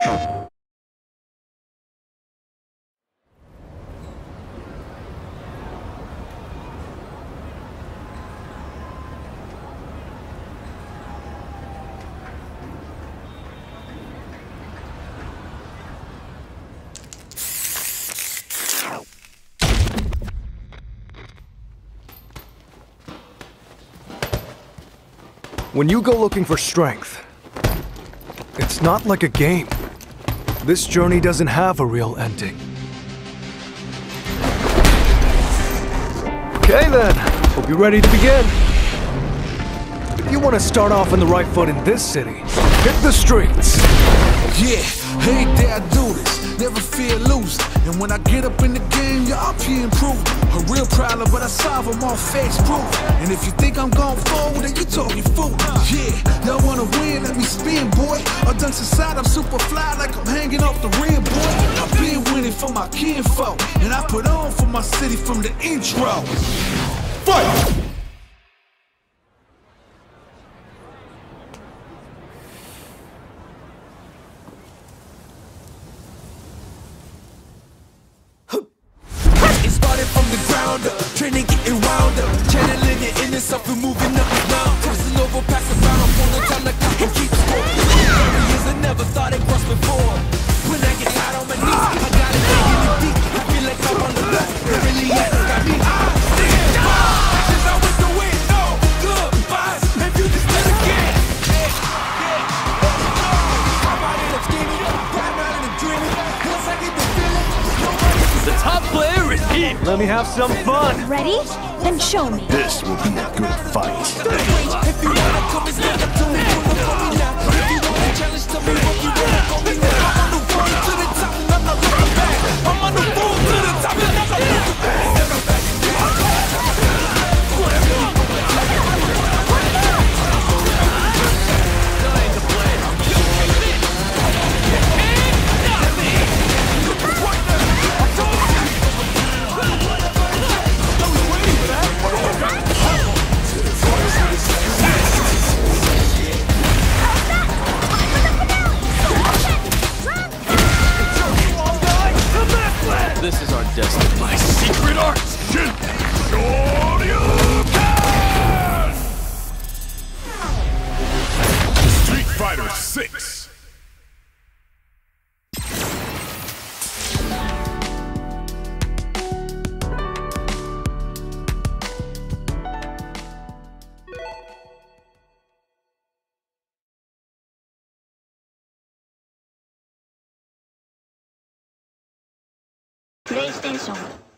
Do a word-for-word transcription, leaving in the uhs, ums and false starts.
When you go looking for strength, it's not like a game. This journey doesn't have a real ending. Okay then, hope you're ready to begin. If you want to start off on the right foot in this city, hit the streets. Yeah, every day I do this, never fear losing. And when I get up in the game, y'all be improving. A real problem, but I solve them all face proof. And if you think I'm going forward, then you talking fool. Yeah, y'all wanna win, let me spin, boy. Or done society, I'm super fly like I'm hanging off the rim, boy. I've been winning for my kinfolk, and I put on for my city from the intro. Fight! From the ground up, training getting wound up, channeling your inner self and moving up and down, crossing over, passing around, for the time the clock and keep score. thirty years I never thought it crossed before. When I get tired on my knees, I gotta dig in the deep. I feel like I'm on the left, it really has got me. I stand up, actions out with the wind, no good vibes, if you just let it get. Yeah, yeah, I'm out in the skinny, riding around in the dreaming, once I get the feeling, The top player is here! Let me have some fun! Ready? Then show me. This will be a good fight. if you wanna come and stand up to me, pull up on me now. If you wanna challenge, tell me what you wanna go me now. I'm on the road to the top and I'm not looking back. I'm on the road to the top and I'm not looking back. Never back. This is our destiny. My secret arts! Shoryuken! Street Fighter six. PlayStation